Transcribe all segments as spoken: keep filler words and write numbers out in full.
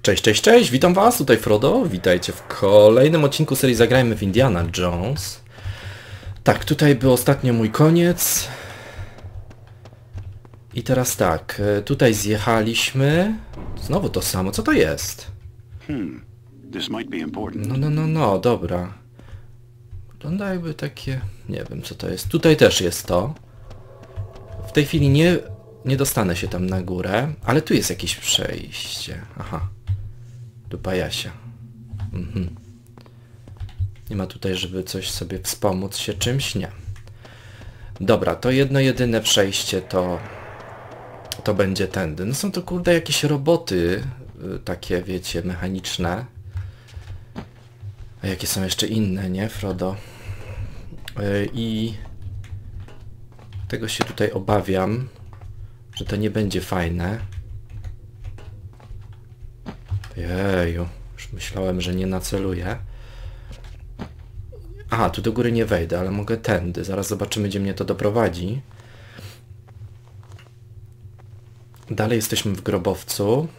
Cześć, cześć, cześć, witam was, tutaj Frodo, witajcie w kolejnym odcinku serii Zagrajmy w Indiana Jones. Tak, tutaj był ostatnio mój koniec. I teraz tak, tutaj zjechaliśmy. Znowu to samo, co to jest? Hmm. This might be important. No, no, no, no, dobra. Wygląda jakby takie... nie wiem co to jest. Tutaj też jest to. W tej chwili nie, nie dostanę się tam na górę, ale tu jest jakieś przejście. Aha. Dupa Jasia. Mhm. Nie ma tutaj, żeby coś sobie wspomóc się czymś? Nie. Dobra, to jedno jedyne przejście to... to będzie tędy. No są to kurde jakieś roboty, y, takie wiecie, mechaniczne. A jakie są jeszcze inne, nie, Frodo? Y, I... tego się tutaj obawiam, że to nie będzie fajne. Jeju, już myślałem, że nie naceluję. Aha, tu do góry nie wejdę, ale mogę tędy. Zaraz zobaczymy, gdzie mnie to doprowadzi. Dalej jesteśmy w grobowcu.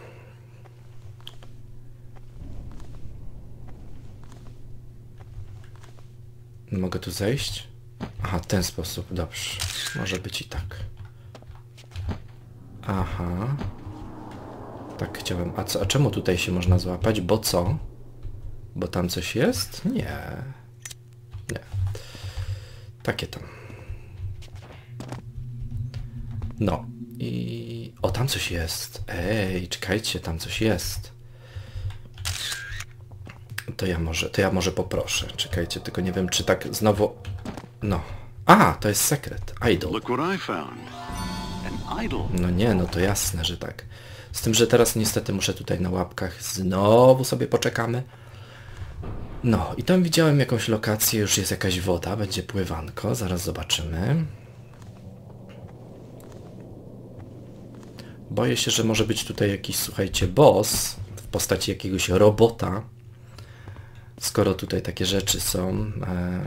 Mogę tu zejść? Aha, w ten sposób, dobrze. Może być i tak. Aha. Tak chciałem. A, co, a czemu tutaj się można złapać? Bo co? Bo tam coś jest? Nie. Nie. Takie tam. No. I... o, tam coś jest. Ej, czekajcie, tam coś jest. To ja może, to ja może poproszę. Czekajcie, tylko nie wiem, czy tak znowu... no. A, to jest sekret. Idol. Look what I found. An idol. No nie, no to jasne, że tak. Z tym, że teraz niestety muszę tutaj na łapkach znowu sobie poczekamy. No i tam widziałem jakąś lokację, już jest jakaś woda, będzie pływanko, zaraz zobaczymy. Boję się, że może być tutaj jakiś, słuchajcie, boss w postaci jakiegoś robota. Skoro tutaj takie rzeczy są. E...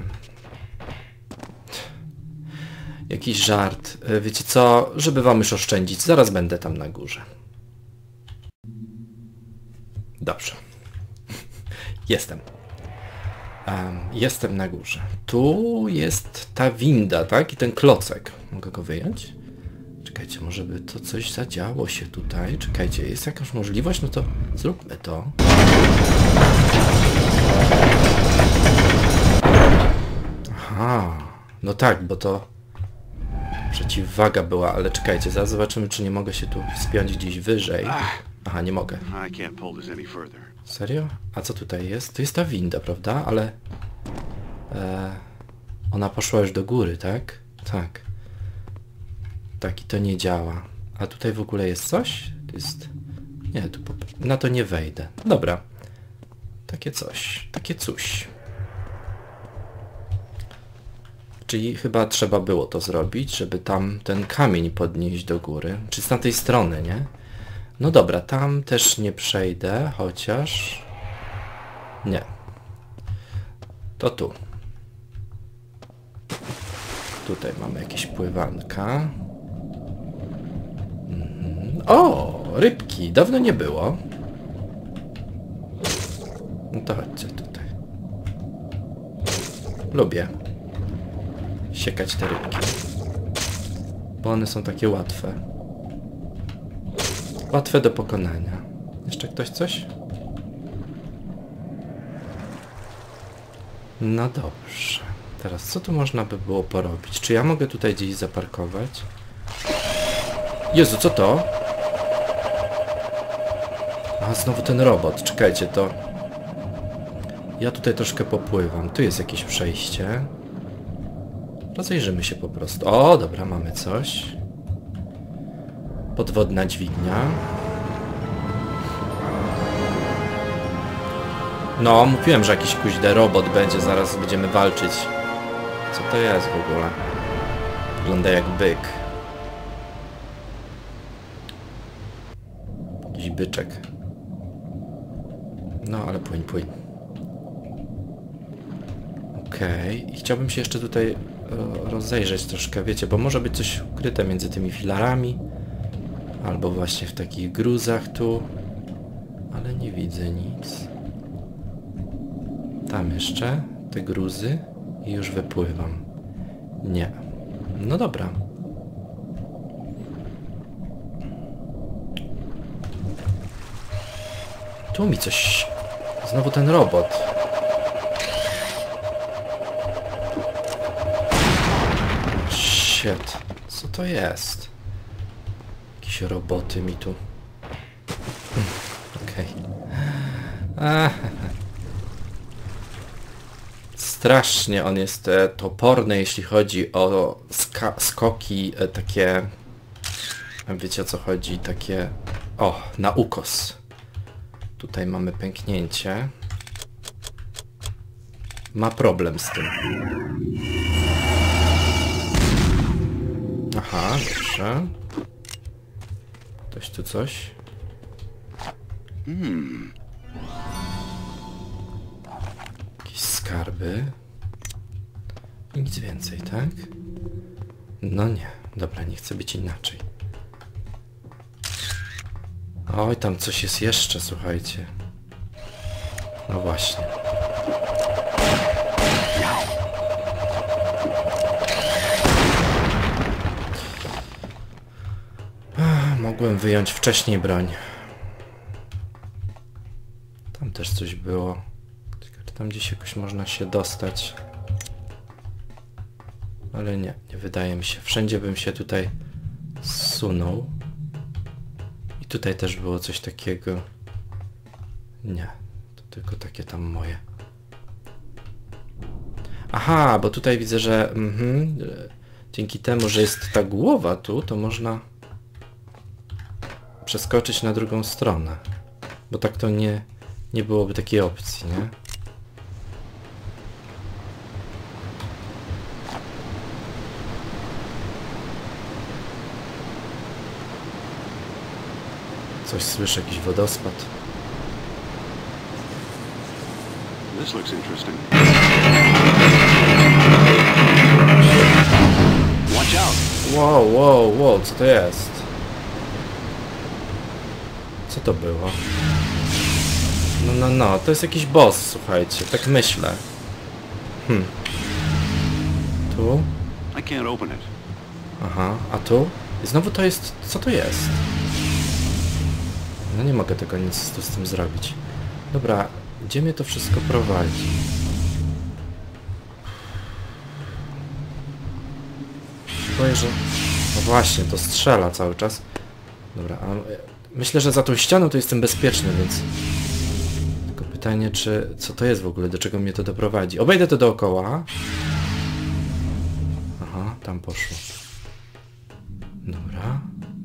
Jakiś żart. E, wiecie co, żeby wam już oszczędzić, zaraz będę tam na górze. Dobrze. Jestem. Um, jestem na górze. Tu jest ta winda, tak? I ten klocek. Mogę go wyjąć? Czekajcie, może by to coś zadziało się tutaj. Czekajcie, jest jakaś możliwość? No to zróbmy to. Aha. No tak, bo to przeciwwaga była, ale czekajcie, zaraz zobaczymy, czy nie mogę się tu wspiąć gdzieś wyżej. Aha, nie mogę. I can't pull this any further. Serio? A co tutaj jest? To jest ta winda, prawda? Ale... E, ona poszła już do góry, tak? Tak. Tak, i to nie działa. A tutaj w ogóle jest coś? To jest... nie, tu po... na to nie wejdę. Dobra. Takie coś. Takie coś. Czyli chyba trzeba było to zrobić, żeby tam ten kamień podnieść do góry. Czy z tamtej strony, nie? No dobra, tam też nie przejdę, chociaż... nie. To tu. Tutaj mamy jakieś pływanka. Mhm. O, rybki, dawno nie było. No to chodźcie tutaj. Lubię siekać te rybki, bo one są takie łatwe. Łatwe do pokonania. Jeszcze ktoś coś? No dobrze. Teraz co tu można by było porobić? Czy ja mogę tutaj gdzieś zaparkować? Jezu, co to? A, znowu ten robot. Czekajcie, to... ja tutaj troszkę popływam. Tu jest jakieś przejście. Rozejrzymy się po prostu. O, dobra, mamy coś. Podwodna dźwignia. No, mówiłem, że jakiś kuźde robot będzie, zaraz będziemy walczyć. Co to jest w ogóle? Wygląda jak byk. Jakiś byczek. No, ale płyń, płyń. Okej. Okay. I chciałbym się jeszcze tutaj rozejrzeć troszkę, wiecie, bo może być coś ukryte między tymi filarami. Albo właśnie w takich gruzach tu. Ale nie nie widzę nic. Tam jeszcze te gruzy i już wypływam. Nie. No dobra. Tu mi coś... Znowu ten robot. Shit. Co to jest? Jakieś roboty mi tu... Okej. Okay. Strasznie on jest e, toporny, jeśli chodzi o ska skoki e, takie... Wiecie o co chodzi? Takie... O, na ukos. Tutaj mamy pęknięcie. Ma problem z tym. Aha, dobrze. Ktoś tu coś? Hmm. Jakieś skarby. I nic więcej, tak? No nie. Dobra, nie chcę być inaczej. Oj, tam coś jest jeszcze, słuchajcie. No właśnie. Ach, mogłem wyjąć wcześniej broń. Tam też coś było. Czy tam gdzieś jakoś można się dostać? Ale nie, nie wydaje mi się. Wszędzie bym się tutaj zsunął. I tutaj też było coś takiego. Nie, to tylko takie tam moje. Aha, bo tutaj widzę, że mhm, dzięki temu, że jest ta głowa tu, to można przeskoczyć na drugą stronę. Bo tak to nie, nie byłoby takiej opcji, nie? Coś słyszę, jakiś wodospad. This looks interesting. Watch out. Wow, wow, wow, co to jest? Co to było? No, no, no, to jest jakiś boss, słuchajcie, tak myślę. Hmm. Tu? I can't open it. Aha, a tu? I znowu to jest... Co to jest? No nie mogę tego nic tu z tym zrobić. Dobra, gdzie mnie to wszystko prowadzi? Boję, że... No właśnie, to strzela cały czas. Dobra, a myślę, że za tą ścianą to jestem bezpieczny, więc... Tylko pytanie, czy... Co to jest w ogóle? Do czego mnie to doprowadzi? Obejdę to dookoła. Aha, tam poszło. Dobra.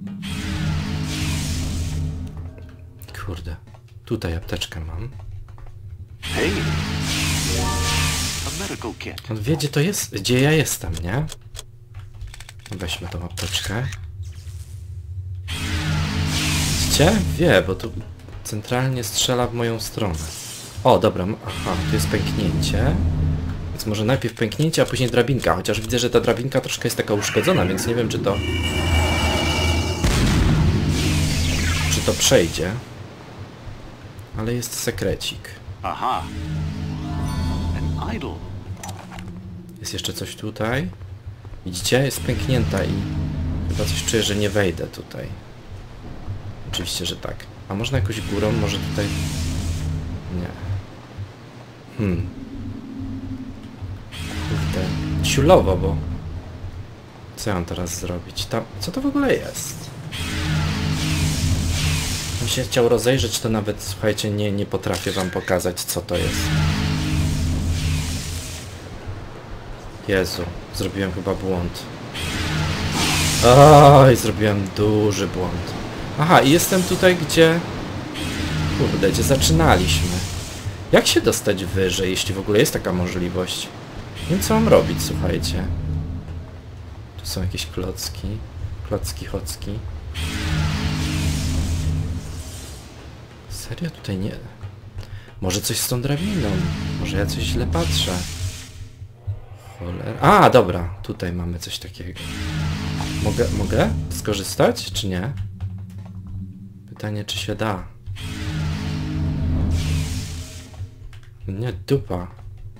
Kurde. Tutaj apteczkę mam. Hey. A medical kit. On wie, gdzie to jest, gdzie ja jestem, nie? Weźmy tą apteczkę. Widzicie? Wie, bo tu centralnie strzela w moją stronę. O, dobra, aha, tu jest pęknięcie. Więc może najpierw pęknięcie, a później drabinka. Chociaż widzę, że ta drabinka troszkę jest taka uszkodzona, więc nie wiem, czy to... Czy to przejdzie. Ale jest sekrecik. Aha. An idol. Jest jeszcze coś tutaj. Widzicie? Jest pęknięta i chyba coś czuję, że nie wejdę tutaj. Oczywiście, że tak. A można jakoś górą? Może tutaj... Nie. Hmm. Kurde. Ciulowo, bo... Co ja mam teraz zrobić? Tam... Co to w ogóle jest? Bym się chciał rozejrzeć, to nawet, słuchajcie, nie, nie potrafię wam pokazać, co to jest. Jezu, zrobiłem chyba błąd. Oj, zrobiłem duży błąd. Aha, i jestem tutaj, gdzie... Kurde, gdzie zaczynaliśmy. Jak się dostać wyżej, jeśli w ogóle jest taka możliwość? Nie wiem, co mam robić, słuchajcie. Tu są jakieś klocki. Klocki, chocki. Serio? Tutaj nie... Może coś z tą drabiną. Może ja coś źle patrzę. Cholera. A, dobra. Tutaj mamy coś takiego. Mogę, mogę skorzystać, czy nie? Pytanie, czy się da. Nie, dupa.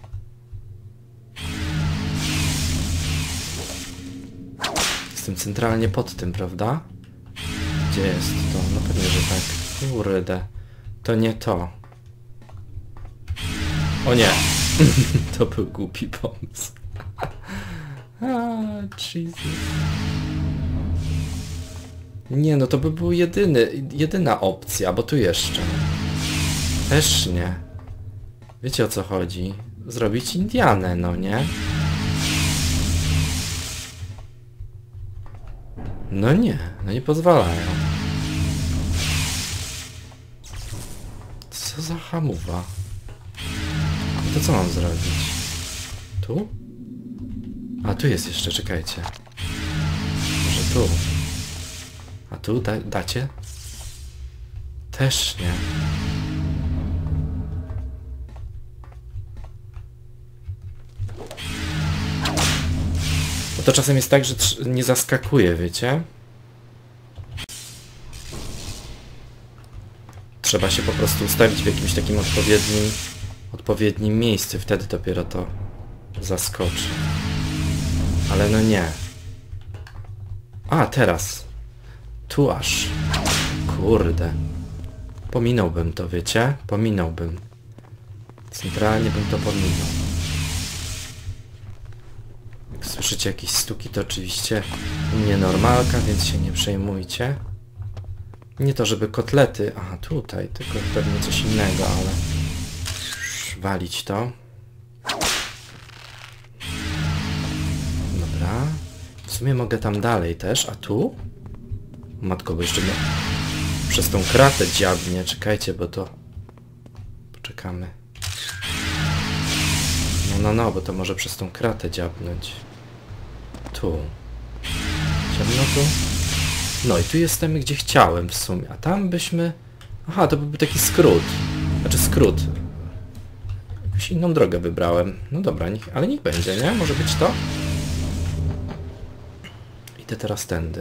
Jestem centralnie pod tym, prawda? Gdzie jest to? No pewnie, że tak. Kurde. To nie to. O nie. To był głupi pomysł. Ah, Jesus. Nie, no to by był jedyny, jedyna opcja, bo tu jeszcze. Też nie. Wiecie o co chodzi? Zrobić Indianę, no nie? No nie, no nie pozwalają. Co za hamuwa? No to co mam zrobić? Tu? A tu jest jeszcze, czekajcie. Może tu? A tu da dacie? Też nie. Bo to czasem jest tak, że nie zaskakuje, wiecie? Trzeba się po prostu ustawić w jakimś takim odpowiednim, odpowiednim miejscu, wtedy dopiero to zaskoczy. Ale no nie. A, teraz. Tu aż. Kurde. Pominąłbym to, wiecie? Pominąłbym. Centralnie bym to pominął. Jak słyszycie jakieś stuki, to oczywiście nienormalka, więc się nie przejmujcie. Nie to, żeby kotlety... Aha, tutaj, tylko pewnie coś innego, ale... Walić to. Dobra. W sumie mogę tam dalej też, a tu? Matko, bo jeszcze nie... Przez tą kratę dziabnie. Czekajcie, bo to... Poczekamy. No, no, no, bo to może przez tą kratę dziabnąć. Tu. Ciemno tu? No i tu jestem, gdzie chciałem w sumie. A tam byśmy... Aha, to byłby taki skrót. Znaczy skrót. Jakąś inną drogę wybrałem. No dobra, niech, ale niech będzie, nie? Może być to? Idę teraz tędy.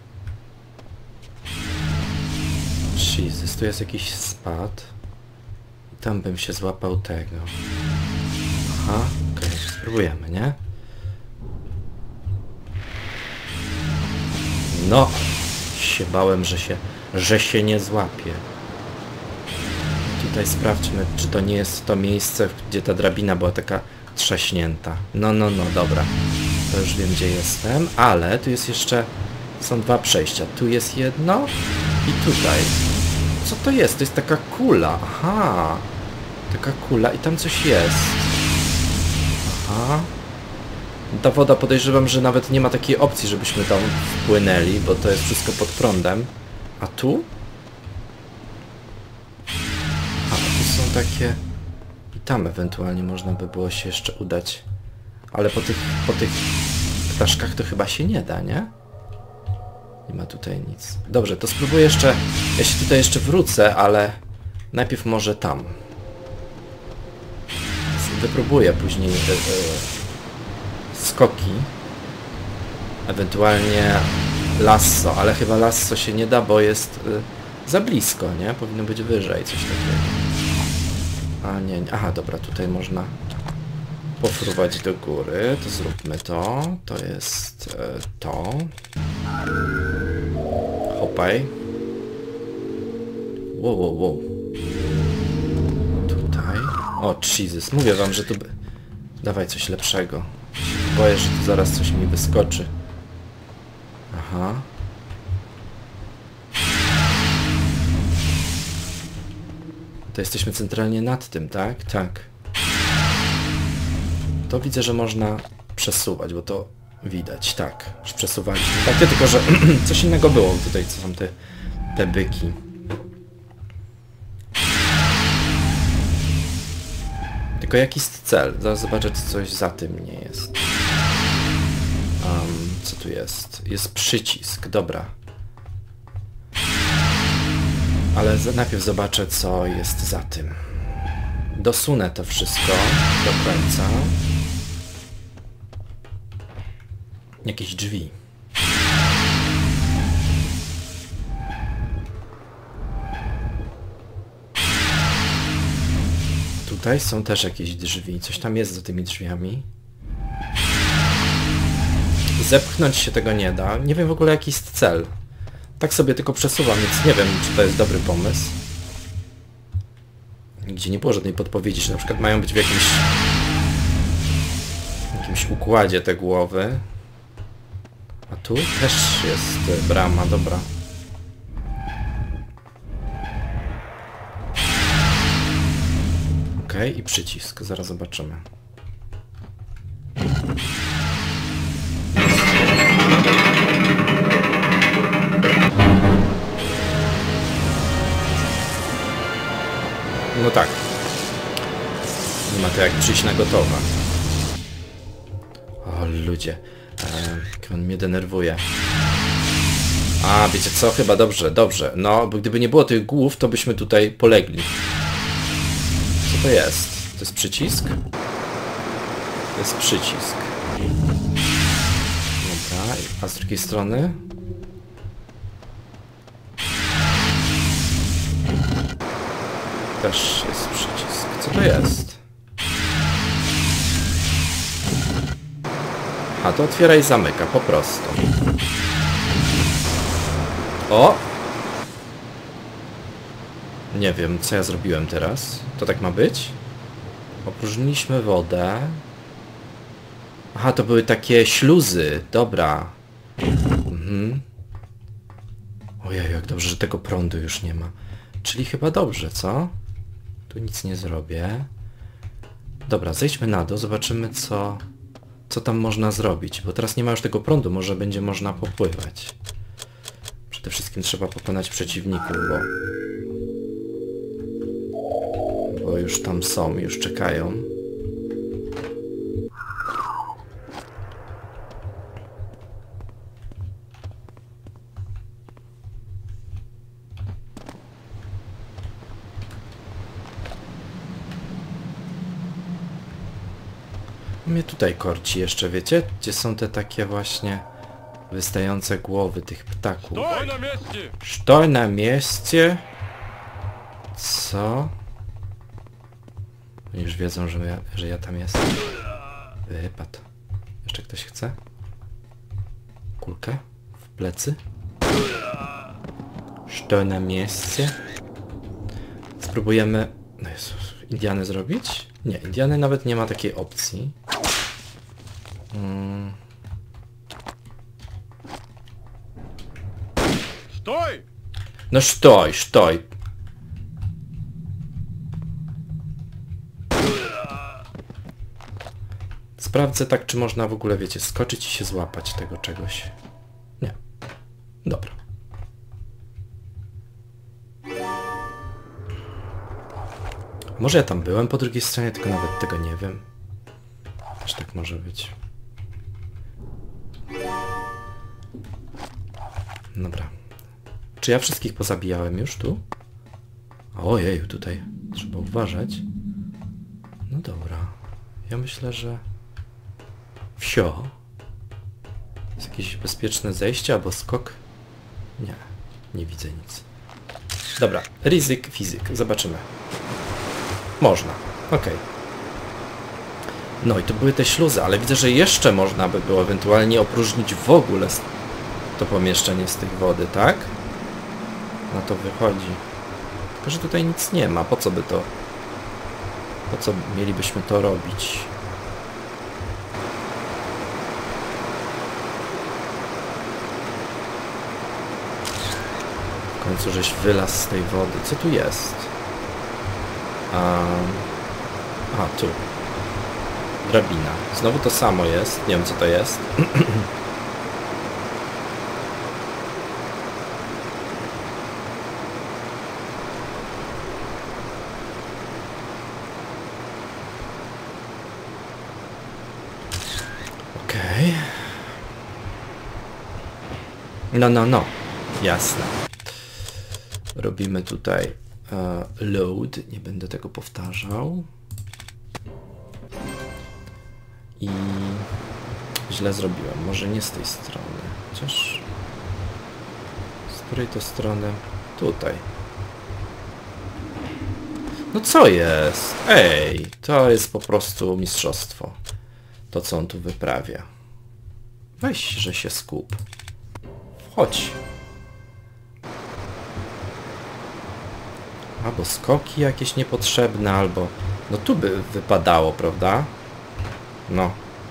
Jesus, tu jest jakiś spad. I tam bym się złapał tego. Aha, okej, okay, spróbujemy, nie? No! Się bałem, że się, że się nie złapie. Tutaj sprawdźmy, czy to nie jest to miejsce, gdzie ta drabina była taka trzaśnięta. No, no, no, dobra. To już wiem, gdzie jestem, ale tu jest jeszcze... Są dwa przejścia. Tu jest jedno i tutaj. Co to jest? To jest taka kula. Aha. Taka kula i tam coś jest. Aha. Ta woda, podejrzewam, że nawet nie ma takiej opcji, żebyśmy tam wpłynęli, bo to jest wszystko pod prądem. A tu? A tu są takie... I tam ewentualnie można by było się jeszcze udać. Ale po tych, po tych ptaszkach to chyba się nie da, nie? Nie ma tutaj nic. Dobrze, to spróbuję jeszcze... Ja się tutaj jeszcze wrócę, ale... Najpierw może tam. Wypróbuję później... Yy, yy, skoki. Ewentualnie lasso, ale chyba lasso się nie da, bo jest yy, za blisko, nie? Powinno być wyżej, coś takiego. A nie, nie. Aha, dobra, tutaj można pofruwać do góry. To zróbmy to. To jest yy, to. Hopaj. Wow, wow, wow. Tutaj. O, Jesus. Mówię wam, że tu... by... Dawaj coś lepszego. Boję, że tu zaraz coś mi wyskoczy. Aha. To jesteśmy centralnie nad tym, tak? Tak. To widzę, że można przesuwać, bo to widać, tak. Już przesuwaliśmy. Tak, tylko że coś innego było tutaj, co są te, te byki. Tylko jaki jest cel? Zaraz zobaczę, czy coś za tym nie jest. Um, co tu jest? Jest przycisk, dobra. Ale najpierw zobaczę, co jest za tym. Dosunę to wszystko do końca. Jakieś drzwi. tutaj są też jakieś drzwi. Coś tam jest za tymi drzwiami. Zepchnąć się tego nie da. Nie wiem w ogóle jaki jest cel. Tak sobie tylko przesuwam, więc nie wiem, czy to jest dobry pomysł. Nigdzie nie było żadnej podpowiedzi, że na przykład mają być w jakimś... w jakimś układzie te głowy. A tu też jest brama, dobra. Okej, okay, i przycisk, zaraz zobaczymy. No tak. Nie ma to jak przyjść na gotowe. O ludzie. Eee, on mnie denerwuje. A, wiecie co? Chyba dobrze, dobrze. No, bo gdyby nie było tych głów, to byśmy tutaj polegli. Co to jest? To jest przycisk? To jest przycisk. Dobra, a z drugiej strony? Też jest przycisk. Co to jest? A to otwiera i zamyka, po prostu. O! Nie wiem, co ja zrobiłem teraz. To tak ma być? Opróżniliśmy wodę. Aha, to były takie śluzy. Dobra. Mhm. Ojej, jak dobrze, że tego prądu już nie ma. Czyli chyba dobrze, co? Tu nic nie zrobię. Dobra, zejdźmy na dół, zobaczymy co... co tam można zrobić. Bo teraz nie ma już tego prądu, może będzie można popływać. Przede wszystkim trzeba pokonać przeciwników, bo... bo już tam są, już czekają. Mnie tutaj korci jeszcze, wiecie? Gdzie są te takie właśnie wystające głowy tych ptaków. Stoj na mieście! Stoj na mieście? Co? Oni już wiedzą, że ja, że ja tam jestem. Wypad. Jeszcze ktoś chce? Kulkę? W plecy? Stoj na mieście? Spróbujemy... No Jezus, Indiany zrobić? Nie, Indiany nawet nie ma takiej opcji. Hmm. Stoj! No stoj, stoj. Sprawdzę tak, czy można w ogóle, wiecie, skoczyć i się złapać tego czegoś. Nie. Dobra. Może ja tam byłem po drugiej stronie, tylko nawet tego nie wiem. Też tak może być. Dobra. Czy ja wszystkich pozabijałem już tu? Ojej, tutaj trzeba uważać. No dobra. Ja myślę, że... Wsio. Jest jakieś bezpieczne zejście albo skok? Nie. Nie widzę nic. Dobra. Ryzyk, fizyk. Zobaczymy. Można. Okej. Okay. No i to były te śluzy, ale widzę, że jeszcze można by było ewentualnie opróżnić w ogóle to pomieszczenie z tych wody, tak? Na to wychodzi. Tylko, że tutaj nic nie ma. Po co by to... Po co mielibyśmy to robić? W końcu żeś wylazł z tej wody. Co tu jest? Um, a, tu. Drabina. Znowu to samo jest. Nie wiem, co to jest. Okej. Okay. No, no, no. Jasne. Robimy tutaj uh, load. Nie będę tego powtarzał. I źle zrobiłem. Może nie z tej strony. Chociaż... Z której to strony? Tutaj. No co jest? Ej, to jest po prostu mistrzostwo. To, co on tu wyprawia. Weź, że się skup. Chodź. Albo skoki jakieś niepotrzebne, albo... No tu by wypadało, prawda? No.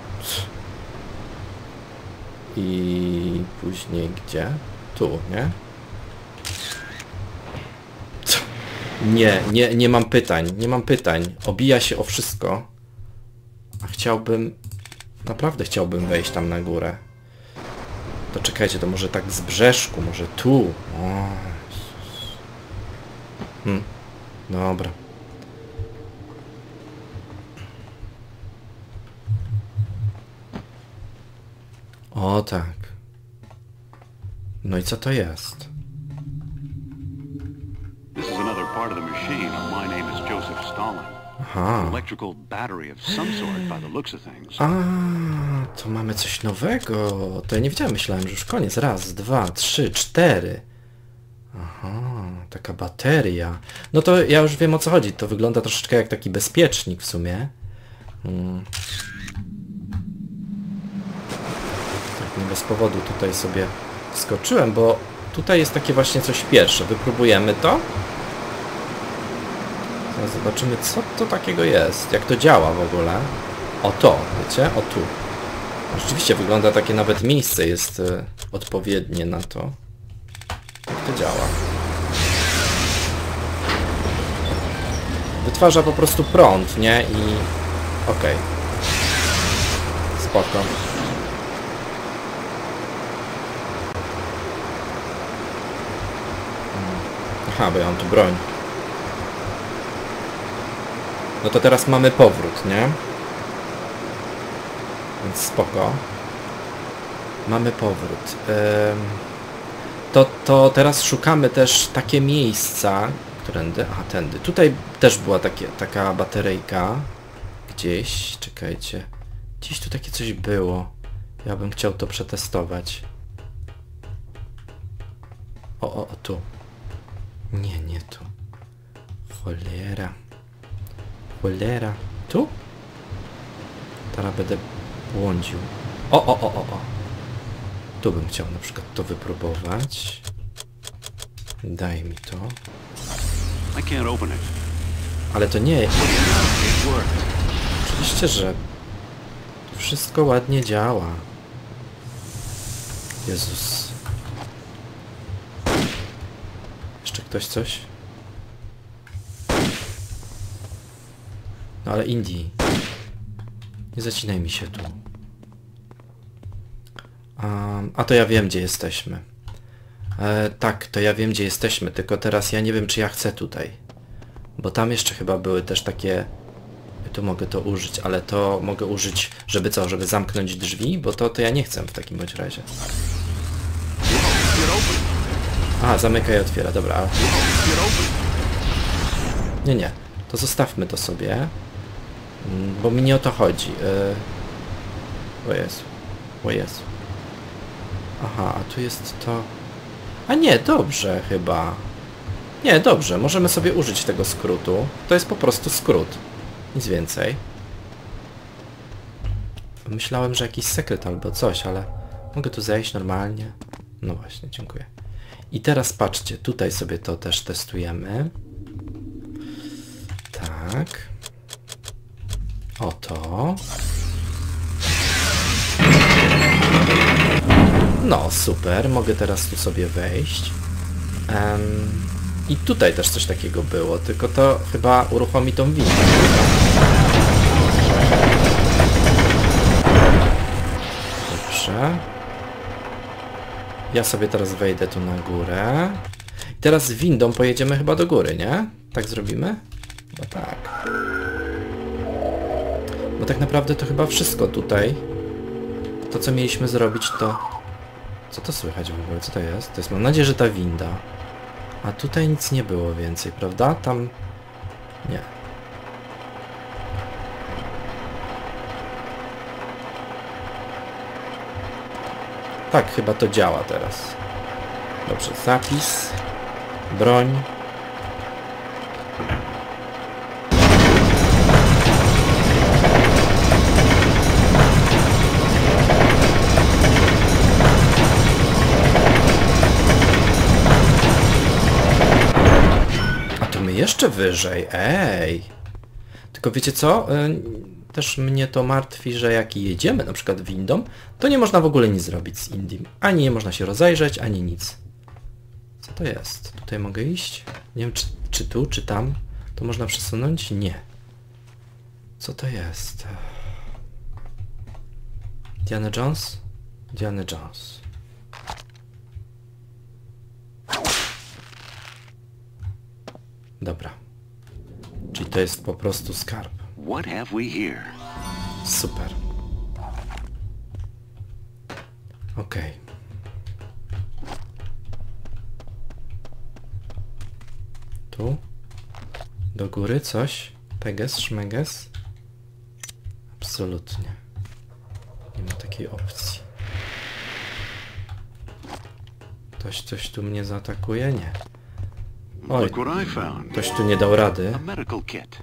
I później gdzie? Tu, nie? Co? Nie, nie, nie mam pytań, nie mam pytań. Obija się o wszystko. A chciałbym... Naprawdę chciałbym wejść tam na górę. To czekajcie, to może tak z brzeszku, może tu. O, hmm. Dobra. O tak. No i co to jest? This is another part of the machine. My name is Joseph Stalin. Aha. An electrical battery of some sort by the looks of things. A, to mamy coś nowego. To ja nie wiedziałem, myślałem, że już koniec. Raz, dwa, trzy, cztery. Aha, taka bateria. No to ja już wiem, o co chodzi. To wygląda troszeczkę jak taki bezpiecznik w sumie. Hmm. Tak, nie bez powodu tutaj sobie skoczyłem, bo tutaj jest takie właśnie coś pierwsze. Wypróbujemy to. Teraz zobaczymy, co to takiego jest. Jak to działa w ogóle. O to, wiecie? O tu. Rzeczywiście wygląda takie, nawet miejsce jest y, odpowiednie na to. Jak to działa. Wytwarza po prostu prąd, nie? I... Okej. Okay. Spoko. Aha, bo ja mam tu broń. No to teraz mamy powrót, nie? Więc spoko. Mamy powrót. Ym... To, to teraz szukamy też takie miejsca. Którędy? Aha, tędy. Tutaj też była takie, taka bateryjka. Gdzieś, czekajcie. Gdzieś tu takie coś było. Ja bym chciał to przetestować. O, o, o, tu. Nie, nie tu. Cholera. Cholera. Tu? Teraz będę błądził. O, o, o, o, o. Tu bym chciał na przykład to wypróbować. Daj mi to. I can't open it. Ale to nie... It worked. Oczywiście, że... Wszystko ładnie działa. Jezus. Jeszcze ktoś coś? No ale Indii. Nie zacinaj mi się tu. Um, a to ja wiem, gdzie jesteśmy. E, tak, to ja wiem, gdzie jesteśmy, tylko teraz ja nie wiem, czy ja chcę tutaj. Bo tam jeszcze chyba były też takie... Tu mogę to użyć, ale to mogę użyć, żeby co? Żeby zamknąć drzwi? Bo to, to ja nie chcę w takim bądź razie. A, zamyka i otwiera, dobra. Nie, nie. To zostawmy to sobie. Bo mi nie o to chodzi. Yy... O Jezu. O Jezu. Aha, a tu jest to... A nie, dobrze chyba. Nie, dobrze. Możemy sobie użyć tego skrótu. To jest po prostu skrót. Nic więcej. Myślałem, że jakiś sekret albo coś, ale mogę tu zejść normalnie. No właśnie, dziękuję. I teraz patrzcie, tutaj sobie to też testujemy. Tak. Oto. No, super. Mogę teraz tu sobie wejść. Um, I tutaj też coś takiego było, tylko to chyba uruchomi tą windę. Dobrze. Ja sobie teraz wejdę tu na górę. I teraz windą pojedziemy chyba do góry, nie? Tak zrobimy? Chyba tak. Bo tak naprawdę to chyba wszystko tutaj. To, co mieliśmy zrobić, to... Co to słychać w ogóle? Co to jest? To jest, mam nadzieję, że ta winda. A tutaj nic nie było więcej, prawda? Tam... Nie. Tak, chyba to działa teraz. Dobrze, zapis. Broń. jeszcze wyżej. Ej! Tylko wiecie co? Też mnie to martwi, że jak jedziemy na przykład windą, to nie można w ogóle nic zrobić z Indim. Ani nie można się rozejrzeć, ani nic. Co to jest? Tutaj mogę iść? Nie wiem, czy, czy tu, czy tam. To można przesunąć? Nie. Co to jest? Diana Jones? Diana Jones. Dobra. Czyli to jest po prostu skarb. What have we here? Super. Okej. Okay. Tu? Do góry coś? Peges, szmeges? Absolutnie. Nie ma takiej opcji. Ktoś coś tu mnie zaatakuje? Nie. Oj, Look what I found. ktoś tu nie dał rady. A medical kit.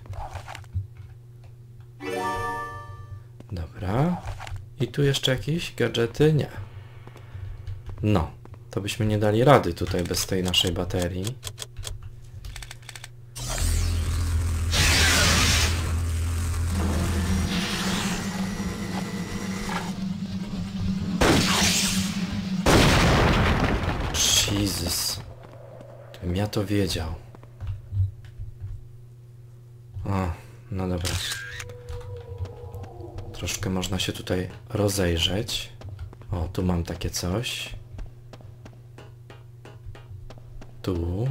Dobra. I tu jeszcze jakieś gadżety? Nie. No. To byśmy nie dali rady tutaj bez tej naszej baterii. Jezus. Gdybym ja to wiedział. O, no dobra. Troszkę można się tutaj rozejrzeć. O, tu mam takie coś. Tu.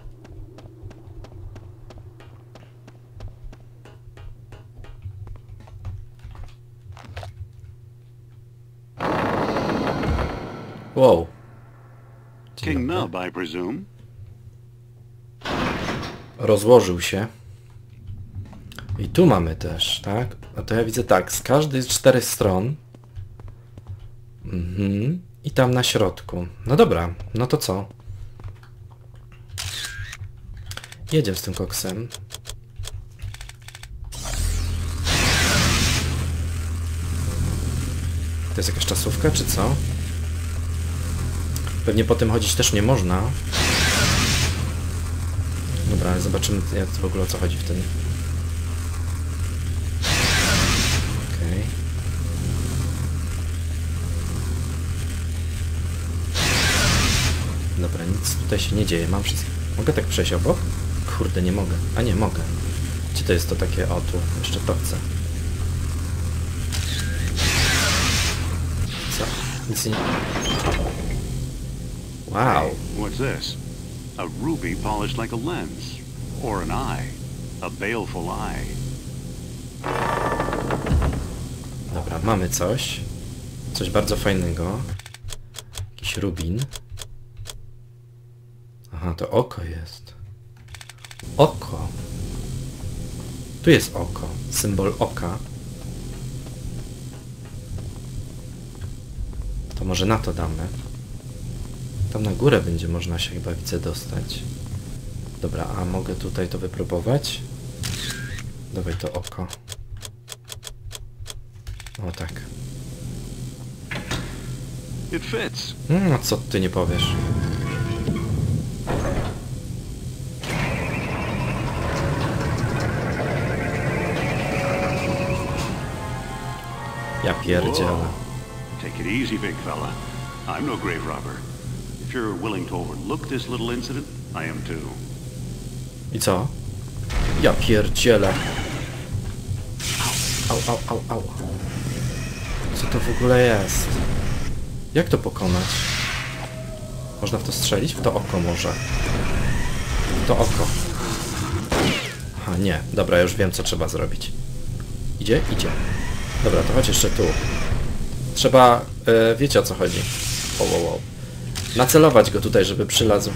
Wow. King Nub, I presume. Rozłożył się. I tu mamy też, tak? A to ja widzę tak, z każdej z czterech stron. Mhm. I tam na środku. No dobra, no to co? Jedziemy z tym koksem. To jest jakaś czasówka, czy co? Pewnie po tym chodzić też nie można. Dobra, ale zobaczymy jak w ogóle o co chodzi w tym. Okej. Okay. Dobra, nic tutaj się nie dzieje. Mam wszystko. Mogę tak przejść obok? Kurde, nie mogę. A nie, mogę. Gdzie to jest to takie... O, tu. Jeszcze to chcę. Co? Nic nie... Wow. What's this? A ruby polished like a lens. Or an eye. A baleful eye. Dobra, mamy coś. Coś bardzo fajnego. Jakiś rubin. Aha, to oko jest. Oko. Tu jest oko. Symbol oka. To może na to damy. Tam na górę będzie można się chyba, widzę, dostać. Dobra, a mogę tutaj to wypróbować? Dawaj to oko. O tak. It fits. No co ty nie powiesz? Ja pierdzielę. Whoa. Take it easy, big fella. I'm no grave robber. If you're willing to overlook this little incident, I am too. I co? Ja pierdzielę. Au, au, au, au. Co to w ogóle jest? Jak to pokonać? Można w to strzelić? W to oko może. W to oko. Aha, nie. Dobra, już wiem, co trzeba zrobić. Idzie? Idzie. Dobra, to chodź jeszcze tu. Trzeba... Yy, wiecie, o co chodzi. Wow, wow, wow. Nacelować go tutaj, żeby przylazł.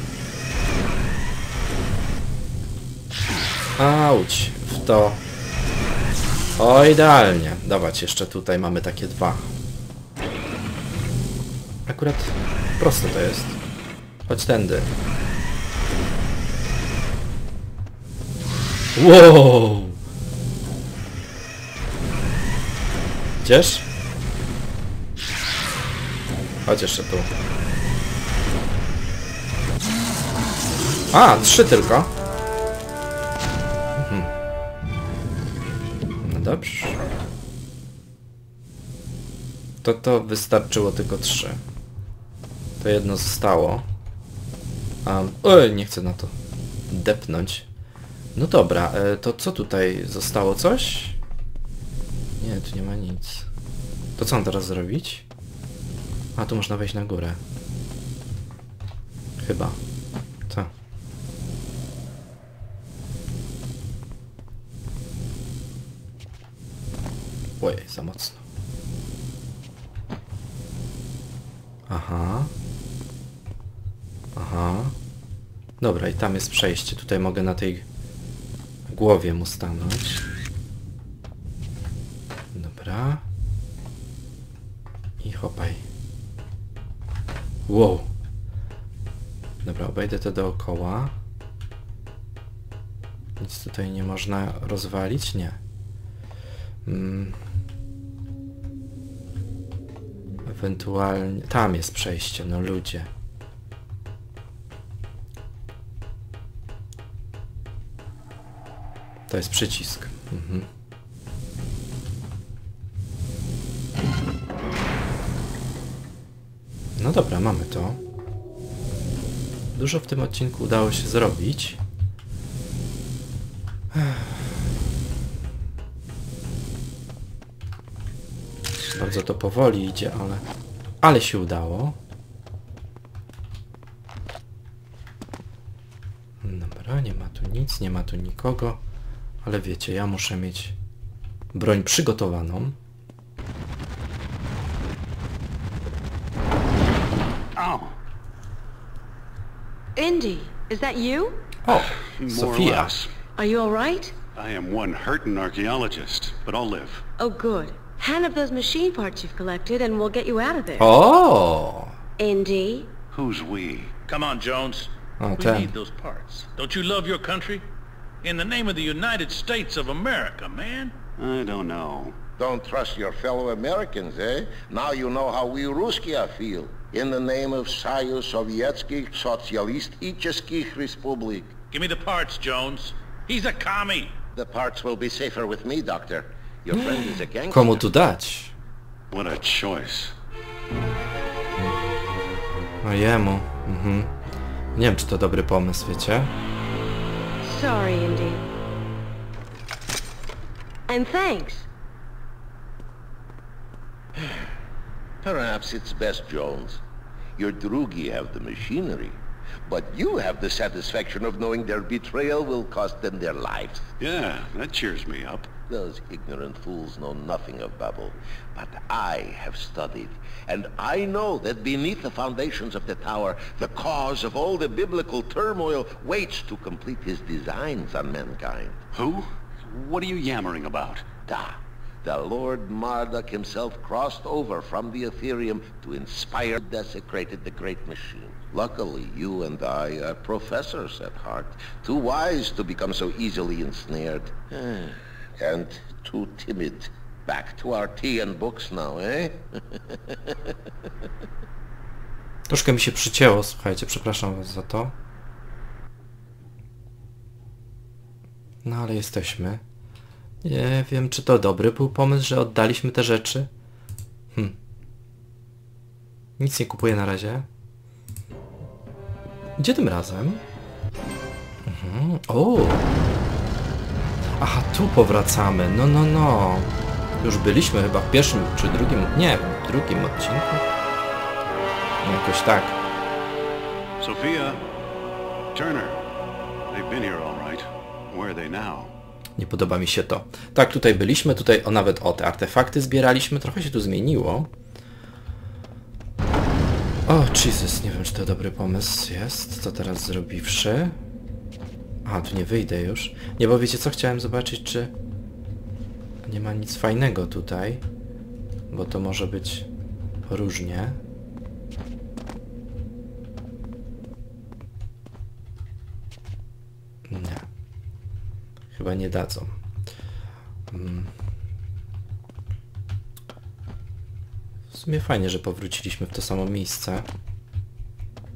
Auć. W to... O, idealnie. Dawać, jeszcze tutaj mamy takie dwa. Akurat proste to jest. Chodź tędy. Wow! Idziesz? Chodź jeszcze tu. A, trzy tylko. Mhm. No dobrze. To to wystarczyło tylko trzy. To jedno zostało. Um, oj, nie chcę na to depnąć. No dobra, to co tutaj zostało? Coś? Nie, tu nie ma nic. To co mam teraz zrobić? A, tu można wejść na górę. Chyba. Co? Ojej, za mocno. Aha. Aha. Dobra, i tam jest przejście. Tutaj mogę na tej głowie mu stanąć. Dobra. I hopaj. Wow. Dobra, obejdę to dookoła. Nic tutaj nie można rozwalić? Nie. Hmm. Ewentualnie... Tam jest przejście, no ludzie. To jest przycisk. Mhm. No dobra, mamy to. Dużo w tym odcinku udało się zrobić. Bardzo to powoli idzie, ale... Ale się udało. Dobra, nie ma tu nic, nie ma tu nikogo. Ale wiecie, ja muszę mieć broń przygotowaną. Oh. Indy, is that you? O, More or Sofia. less. Are you all right? I am one hurtin' archaeologist, but I'll live. Oh, good. Hand up those machine parts you've collected and we'll get you out of there. O! Indy? Who's we? Come on, Jones. Oh, we ten. need those parts. Don't you love your country? In the name of the United States of America, man. I don't know. Don't trust your fellow Americans, eh? Now you know how we Ruskia feel. In the name of Soyuz Sovietskich Socialisticheskich Republik. Give me the parts, Jones. He's a commie. The parts will be safer with me, Doctor. Your friend is a gangster. Komu tu dać? What a choice. No jemu. Mhm. Nie wiem, czy to dobry pomysł, wiecie? Sorry, Indy. And thanks. Perhaps it's best, Jones. Your Drugi have the machinery, but you have the satisfaction of knowing their betrayal will cost them their lives. Yeah, that cheers me up. Those ignorant fools know nothing of Babel, but I have studied, and I know that beneath the foundations of the tower, the cause of all the biblical turmoil waits to complete his designs on mankind. Who? What are you yammering about? Da, the Lord Marduk himself crossed over from the Ethereum to inspire and desecrated the great machine. Luckily, you and I are professors at heart, too wise to become so easily ensnared. And too timid. Back to our tea and books now, eh? Troszkę mi się przycięło, słuchajcie, przepraszam was za to. No ale jesteśmy. Nie wiem, czy to dobry był pomysł, że oddaliśmy te rzeczy. Hm. Nic nie kupuję na razie. Gdzie tym razem? Mhm. O! Aha, tu powracamy. No, no, no. Już byliśmy chyba w pierwszym czy drugim... Nie, w drugim odcinku. Jakoś tak. Sophia, Turner, they've been here all right. Where are they now? Nie podoba mi się to. Tak, tutaj byliśmy, tutaj o nawet o te artefakty zbieraliśmy. Trochę się tu zmieniło. O, Jesus, nie wiem, czy to dobry pomysł jest. Co teraz zrobiwszy? A, tu nie wyjdę już. Nie, bo wiecie co? Chciałem zobaczyć, czy nie ma nic fajnego tutaj. Bo to może być różnie. Nie. Chyba nie dadzą. Hmm. W sumie fajnie, że powróciliśmy w to samo miejsce.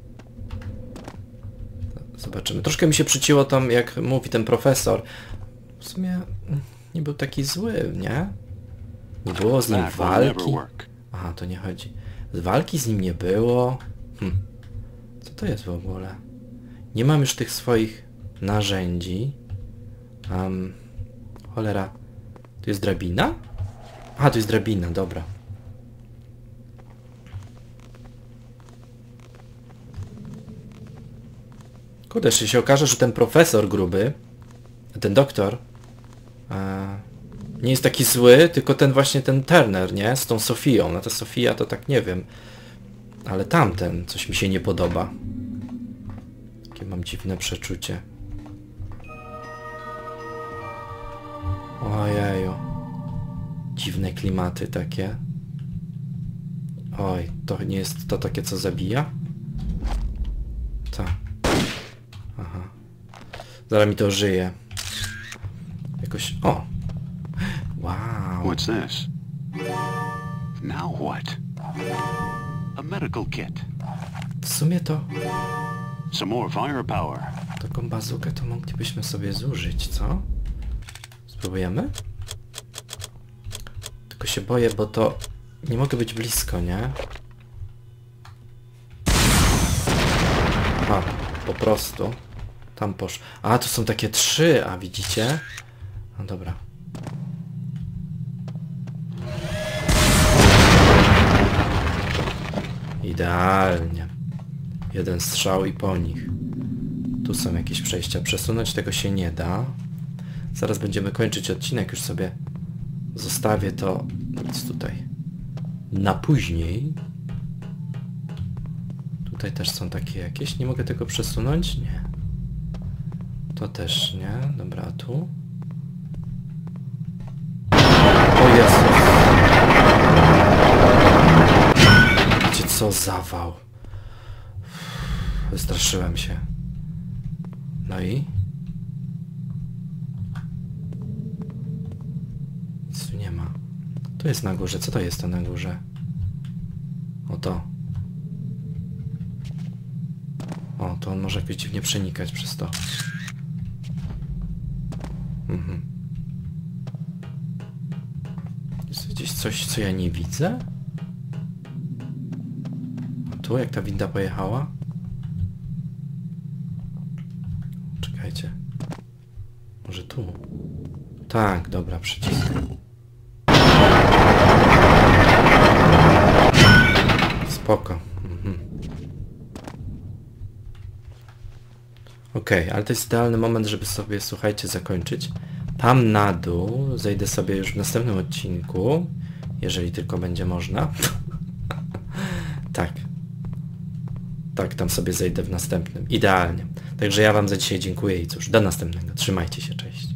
Zobaczymy. Troszkę mi się przycięło tam, jak mówi ten profesor. W sumie nie był taki zły, nie? Nie było z nim walki. Aha, to nie chodzi. Z walki z nim nie było. Hm. Co to jest w ogóle? Nie mam już tych swoich narzędzi. Um, cholera. Tu jest drabina? Aha, tu jest drabina, dobra. Kurde, jeśli się okaże, że ten profesor gruby, ten doktor, e, nie jest taki zły, tylko ten właśnie ten Turner, nie? Z tą Sofią. No ta Sofia to tak nie wiem. Ale tamten coś mi się nie podoba. Takie mam dziwne przeczucie. Ojeju. Dziwne klimaty takie. Oj, to nie jest to takie, co zabija? Tak. Aha. Zaraz mi to żyje. Jakoś... O! Wow. What's this? Now what? A medical kit. W sumie to... Some more firepower. Taką bazukę to moglibyśmy sobie zużyć, co? Spróbujemy? Tylko się boję, bo to... Nie mogę być blisko, nie? A, po prostu. Tam posz... A, tu są takie trzy, a widzicie? No dobra. Idealnie. Jeden strzał i po nich. Tu są jakieś przejścia. Przesunąć tego się nie da. Zaraz będziemy kończyć odcinek. Już sobie zostawię to nic tutaj na później. Tutaj też są takie jakieś. Nie mogę tego przesunąć? Nie. To też nie. Dobra, tu. O Jezus. Wiecie co? Zawał. Wystraszyłem się. No i? Nic tu nie ma. Tu jest na górze. Co to jest to na górze? O to. O, to on może jakoś dziwnie przenikać przez to. Mhm. Jest gdzieś coś, co ja nie widzę? A tu, jak ta winda pojechała? Czekajcie. Może tu? Tak, dobra, przycisk. Spoko. Mhm. Okej, okay, ale to jest idealny moment, żeby sobie, słuchajcie, zakończyć. Tam na dół zejdę sobie już w następnym odcinku, jeżeli tylko będzie można. Tak. Tak, tam sobie zejdę w następnym. Idealnie. Także ja wam za dzisiaj dziękuję i cóż, do następnego. Trzymajcie się, cześć.